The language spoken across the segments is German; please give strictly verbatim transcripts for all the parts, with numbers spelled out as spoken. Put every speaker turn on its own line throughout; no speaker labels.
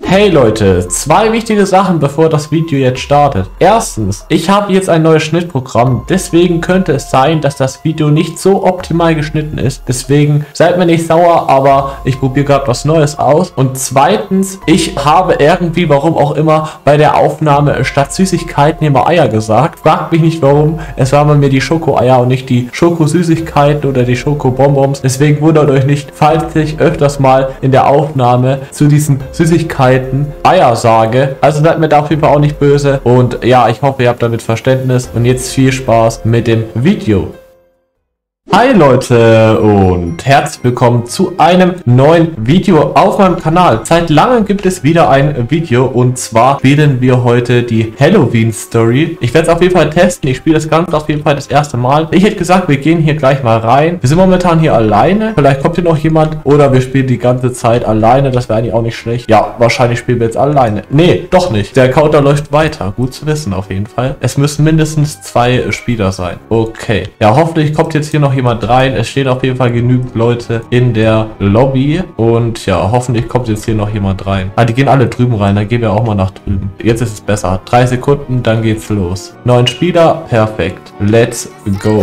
Hey Leute, zwei wichtige Sachen, bevor das Video jetzt startet. Erstens, ich habe jetzt ein neues Schnittprogramm, deswegen könnte es sein, dass das Video nicht so optimal geschnitten ist. Deswegen seid mir nicht sauer, aber ich probiere gerade was Neues aus. Und zweitens, ich habe irgendwie, warum auch immer, bei der Aufnahme statt Süßigkeiten immer Eier gesagt. Fragt mich nicht warum, es waren bei mir die Schokoeier und nicht die Schokosüßigkeiten oder die Schokobonbons. Deswegen wundert euch nicht, falls ich öfters mal in der Aufnahme zu diesen Süßigkeiten Eier sage. Also seid mir da auf jeden Fall auch nicht böse. Und ja, ich hoffe, ihr habt damit Verständnis. Und jetzt viel Spaß mit dem Video. Hi Leute und herzlich willkommen zu einem neuen Video auf meinem Kanal. Seit langem gibt es wieder ein Video und zwar spielen wir heute die Halloween Story. Ich werde es auf jeden Fall testen. Ich spiele das Ganze auf jeden Fall das erste Mal. Ich hätte gesagt, wir gehen hier gleich mal rein. Wir sind momentan hier alleine. Vielleicht kommt hier noch jemand oder wir spielen die ganze Zeit alleine. Das wäre eigentlich auch nicht schlecht. Ja, wahrscheinlich spielen wir jetzt alleine. Nee, doch nicht. Der Counter läuft weiter. Gut zu wissen auf jeden Fall. Es müssen mindestens zwei Spieler sein. Okay. Ja, hoffentlich kommt jetzt hier noch jemand rein. Es stehen auf jeden Fall genügend Leute in der Lobby und ja, hoffentlich kommt jetzt hier noch jemand rein. Ah, die gehen alle drüben rein, dann gehen wir auch mal nach drüben. Jetzt ist es besser. Drei Sekunden, dann geht's los. Neun Spieler, perfekt. Let's go.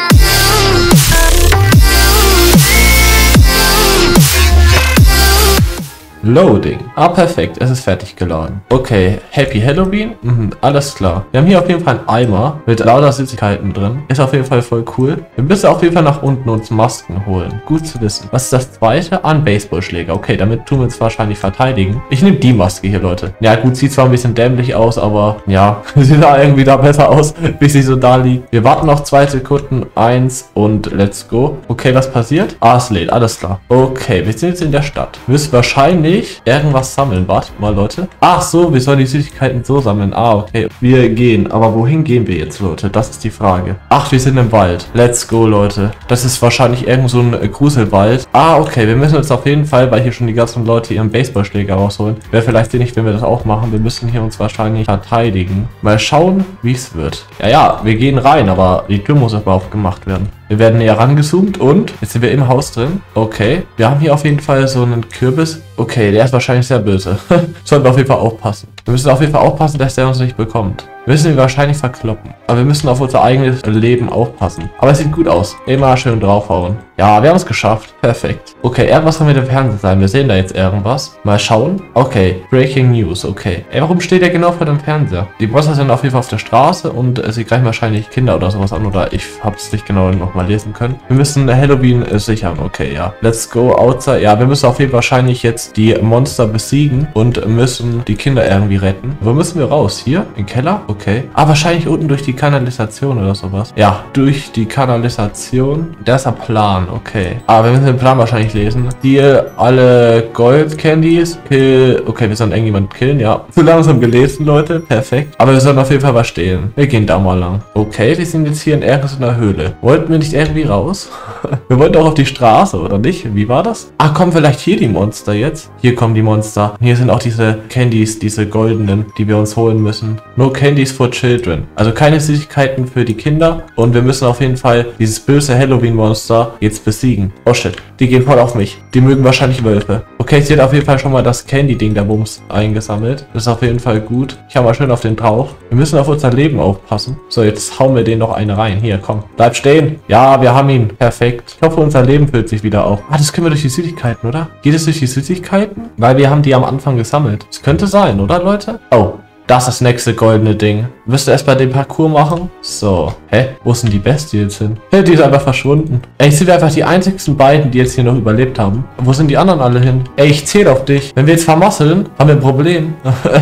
Loading. Ah, perfekt. Es ist fertig geladen. Okay. Happy Halloween? Mhm, alles klar. Wir haben hier auf jeden Fall einen Eimer mit lauter Süßigkeiten drin. Ist auf jeden Fall voll cool. Wir müssen auf jeden Fall nach unten uns Masken holen. Gut zu wissen. Was ist das zweite? An Baseballschläger. Okay, damit tun wir uns wahrscheinlich verteidigen. Ich nehme die Maske hier, Leute. Ja, gut, sieht zwar ein bisschen dämlich aus, aber ja, sieht da irgendwie da besser aus, wie sie so da liegt. Wir warten noch zwei Sekunden. Eins und let's go. Okay, was passiert? Ah, es lädt. Alles klar. Okay, wir sind jetzt in der Stadt. Wir müssen wahrscheinlich irgendwas sammeln. Wartet mal, Leute. Ach so, wir sollen die Süßigkeiten so sammeln. Ah, okay. Wir gehen. Aber wohin gehen wir jetzt, Leute? Das ist die Frage. Ach, wir sind im Wald. Let's go, Leute. Das ist wahrscheinlich irgend so ein Gruselwald. Ah, okay. Wir müssen uns auf jeden Fall, weil hier schon die ganzen Leute ihren Baseballschläger rausholen. Wäre vielleicht nicht, wenn wir das auch machen. Wir müssen hier uns wahrscheinlich verteidigen. Mal schauen, wie es wird. Ja, ja, wir gehen rein, aber die Tür muss aber aufgemacht werden. Wir werden näher rangezoomt und jetzt sind wir im Haus drin. Okay. Wir haben hier auf jeden Fall so einen Kürbis. Okay, der ist wahrscheinlich sehr böse. Sollten wir auf jeden Fall aufpassen. Wir müssen auf jeden Fall aufpassen, dass der uns nicht bekommt. Wir müssen ihn wahrscheinlich verkloppen. Aber wir müssen auf unser eigenes Leben aufpassen. Aber es sieht gut aus. Immer schön draufhauen. Ja, wir haben es geschafft. Perfekt. Okay, irgendwas haben wir im Fernsehen sein. Wir sehen da jetzt irgendwas. Mal schauen. Okay, Breaking News. Okay. Ey, warum steht der genau vor dem Fernseher? Die Monster sind auf jeden Fall auf der Straße und äh, sie greifen wahrscheinlich Kinder oder sowas an. Oder ich habe es nicht genau nochmal lesen können. Wir müssen Halloween äh, sichern. Okay, ja. Let's go outside. Ja, wir müssen auf jeden Fall wahrscheinlich jetzt die Monster besiegen und müssen die Kinder irgendwie retten. Wo müssen wir raus? Hier? Im Keller? Okay. Ah, wahrscheinlich unten durch die Kanalisation oder sowas. Ja, durch die Kanalisation. Das ist der Plan. Okay. Aber wir müssen den Plan wahrscheinlich lesen. Hier alle Gold Candies. Kill. Okay, wir sollen irgendjemanden killen. Ja. Zu langsam gelesen, Leute. Perfekt. Aber wir sollen auf jeden Fall was stehlen. Wir gehen da mal lang. Okay, wir sind jetzt hier in irgendeiner Höhle. Wollten wir nicht irgendwie raus? Wir wollten auch auf die Straße, oder nicht? Wie war das? Ach, kommen vielleicht hier die Monster jetzt? Hier kommen die Monster. Hier sind auch diese Candies, diese goldenen, die wir uns holen müssen. No Candies for Children. Also keine Süßigkeiten für die Kinder. Und wir müssen auf jeden Fall dieses böse Halloween-Monster jetzt besiegen. Oh shit, die gehen voll auf mich. Die mögen wahrscheinlich Wölfe. Okay, ich sehe auf jeden Fall schon mal das Candy-Ding der Bums eingesammelt. Das ist auf jeden Fall gut. Ich habe mal schön auf den drauf. Wir müssen auf unser Leben aufpassen. So, jetzt hauen wir den noch eine rein. Hier, komm. Bleib stehen. Ja, wir haben ihn. Perfekt. Ich hoffe, unser Leben füllt sich wieder auf. Ah, das können wir durch die Süßigkeiten, oder? Geht es durch die Süßigkeiten? Weil wir haben die am Anfang gesammelt. Das könnte sein, oder, Leute? Oh. Das ist das nächste goldene Ding. Müsst ihr erst bei dem Parcours machen? So. Hä? Wo sind die Bestie jetzt hin? Hä, die ist einfach verschwunden. Ey, jetzt sind wir einfach die einzigsten beiden, die jetzt hier noch überlebt haben. Wo sind die anderen alle hin? Ey, ich zähle auf dich. Wenn wir jetzt vermasseln, haben wir ein Problem.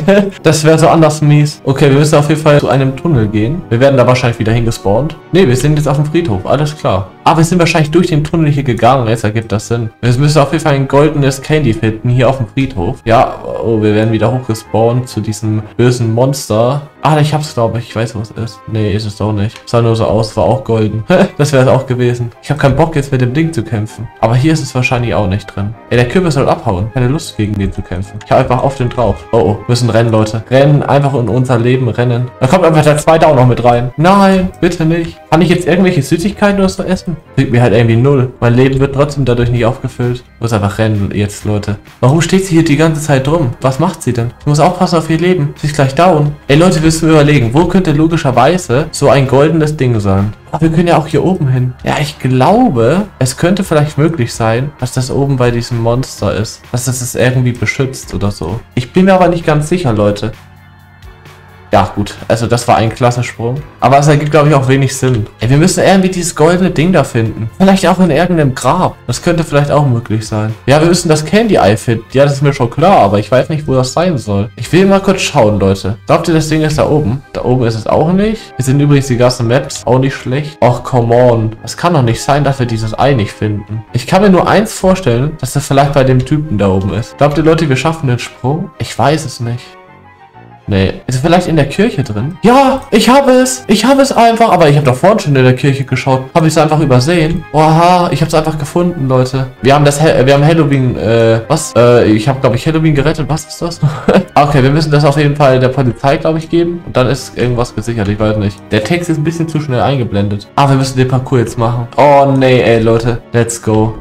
Das wäre so anders mies. Okay, wir müssen auf jeden Fall zu einem Tunnel gehen. Wir werden da wahrscheinlich wieder hingespawnt. Ne, wir sind jetzt auf dem Friedhof. Alles klar. Aber wir sind wahrscheinlich durch den Tunnel hier gegangen. Jetzt ergibt das Sinn. Wir müssen auf jeden Fall ein goldenes Candy finden hier auf dem Friedhof. Ja, oh, wir werden wieder hochgespawnt zu diesem bösen Monster. Ah, ich hab's, glaube ich. Ich weiß, wo es ist. Nee, ist es auch nicht. Sah nur so aus, war auch golden. Das wäre es auch gewesen. Ich habe keinen Bock, jetzt mit dem Ding zu kämpfen. Aber hier ist es wahrscheinlich auch nicht drin. Ey, der Kürbis soll abhauen. Keine Lust, gegen den zu kämpfen. Ich habe einfach auf den drauf. Oh, oh. Müssen rennen, Leute. Rennen, einfach in unser Leben rennen. Da kommt einfach der zweite auch noch mit rein. Nein, bitte nicht. Kann ich jetzt irgendwelche Süßigkeiten oder so essen? Kriegt mir halt irgendwie null. Mein Leben wird trotzdem dadurch nicht aufgefüllt. Ich muss einfach rennen jetzt, Leute. Warum steht sie hier die ganze Zeit rum? Was macht sie denn? Ich muss aufpassen auf ihr Leben. Sie ist gleich down. Ey, Leute, wir müssen überlegen, wo könnte logischerweise so ein goldenes Ding sein? Aber wir können ja auch hier oben hin. Ja, ich glaube, es könnte vielleicht möglich sein, dass das oben bei diesem Monster ist. Dass das es irgendwie beschützt oder so. Ich bin mir aber nicht ganz sicher, Leute. Ja, gut. Also, das war ein klasse Sprung. Aber es ergibt, glaube ich, auch wenig Sinn. Ey, wir müssen irgendwie dieses goldene Ding da finden. Vielleicht auch in irgendeinem Grab. Das könnte vielleicht auch möglich sein. Ja, wir müssen das Candy Eye finden. Ja, das ist mir schon klar, aber ich weiß nicht, wo das sein soll. Ich will mal kurz schauen, Leute. Glaubt ihr, das Ding ist da oben? Da oben ist es auch nicht. Hier sind übrigens die ganzen Maps. Auch nicht schlecht. Och, come on. Es kann doch nicht sein, dass wir dieses Ei nicht finden. Ich kann mir nur eins vorstellen, dass das vielleicht bei dem Typen da oben ist. Glaubt ihr, Leute, wir schaffen den Sprung? Ich weiß es nicht. Nee. Ist es vielleicht in der Kirche drin? Ja, ich habe es. Ich habe es einfach. Aber ich habe doch vorhin schon in der Kirche geschaut. Habe ich es einfach übersehen? Oha, ich habe es einfach gefunden, Leute. Wir haben das, wir haben Halloween, äh, was? Äh, ich habe, glaube ich, Halloween gerettet. Was ist das? Okay, wir müssen das auf jeden Fall der Polizei, glaube ich, geben. Und dann ist irgendwas gesichert. Ich weiß nicht. Der Text ist ein bisschen zu schnell eingeblendet. Ah, wir müssen den Parcours jetzt machen. Oh, nee, ey, Leute. Let's go.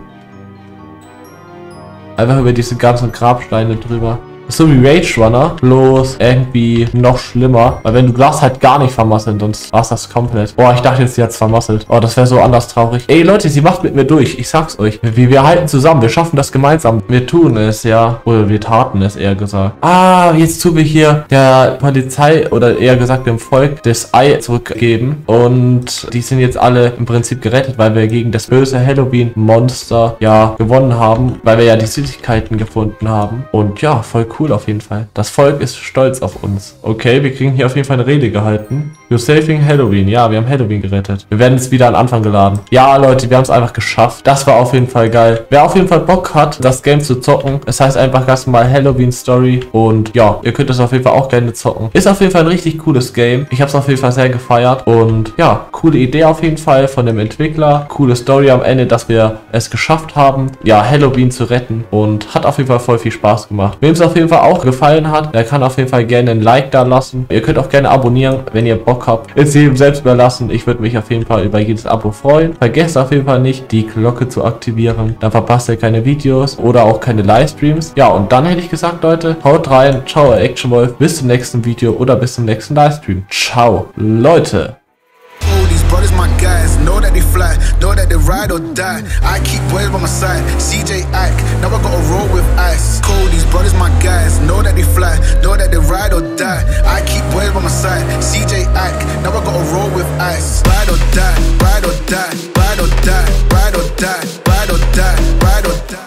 Einfach über diese ganzen Grabsteine drüber. So wie Rage Runner, bloß irgendwie noch schlimmer. Weil wenn du Glas halt gar nicht vermasseln, sonst war es das komplett. Boah, ich dachte jetzt, sie hat es vermasselt. Oh, das wäre so anders traurig. Ey, Leute, sie macht mit mir durch. Ich sag's euch. Wir, wir halten zusammen. Wir schaffen das gemeinsam. Wir tun es, ja. Oder wir taten es, eher gesagt. Ah, jetzt tun wir hier der Polizei oder eher gesagt dem Volk das Ei zurückgeben. Und die sind jetzt alle im Prinzip gerettet, weil wir gegen das böse Halloween-Monster ja gewonnen haben. Weil wir ja die Süßigkeiten gefunden haben. Und ja, voll cool. Cool auf jeden Fall. Das Volk ist stolz auf uns. Okay, wir kriegen hier auf jeden Fall eine Rede gehalten. You're saving Halloween. Ja, wir haben Halloween gerettet. Wir werden es wieder an Anfang geladen. Ja, Leute, wir haben es einfach geschafft. Das war auf jeden Fall geil. Wer auf jeden Fall Bock hat, das Game zu zocken, es heißt einfach ganz mal Halloween Story. Und ja, ihr könnt es auf jeden Fall auch gerne zocken. Ist auf jeden Fall ein richtig cooles Game. Ich habe es auf jeden Fall sehr gefeiert. Und ja, coole Idee auf jeden Fall von dem Entwickler. Coole Story am Ende, dass wir es geschafft haben, ja, Halloween zu retten. Und hat auf jeden Fall voll viel Spaß gemacht. Wem es auf jeden Fall auch gefallen hat, der kann auf jeden Fall gerne ein Like da lassen. Ihr könnt auch gerne abonnieren, wenn ihr Bock habt. Ist jedem selbst überlassen. Ich würde mich auf jeden Fall über jedes Abo freuen. Vergesst auf jeden Fall nicht, die Glocke zu aktivieren. Dann verpasst ihr keine Videos oder auch keine Livestreams. Ja, und dann hätte ich gesagt, Leute, haut rein. Ciao, Action Wolf. Bis zum nächsten Video oder bis zum nächsten Livestream. Ciao, Leute.
Brothers, my guys, know that they fly, know that they ride or die. I keep boys by my side, C J Ike, now I gotta roll with ice. Cody's brothers, my guys, know that they fly, know that they ride or die. I keep boys by my side, C J Ike, now I gotta roll with ice. Ride or die, ride or die, ride or die, ride or die, ride or die, ride or die.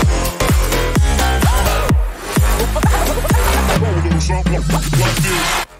Something like this.